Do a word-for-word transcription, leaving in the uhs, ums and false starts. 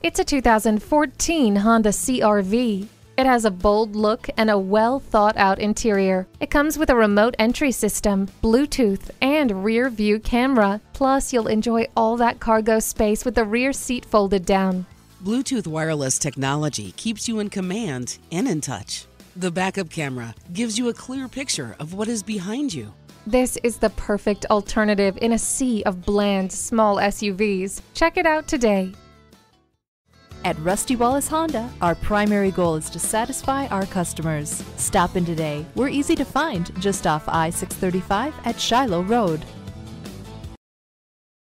It's a two thousand fourteen Honda C R V. It has a bold look and a well-thought-out interior. It comes with a remote entry system, Bluetooth, and rear view camera. Plus, you'll enjoy all that cargo space with the rear seat folded down. Bluetooth wireless technology keeps you in command and in touch. The backup camera gives you a clear picture of what is behind you. This is the perfect alternative in a sea of bland, small S U Vs. Check it out today. At Rusty Wallis Honda, our primary goal is to satisfy our customers. Stop in today. We're easy to find just off I six thirty-five at Shiloh Road.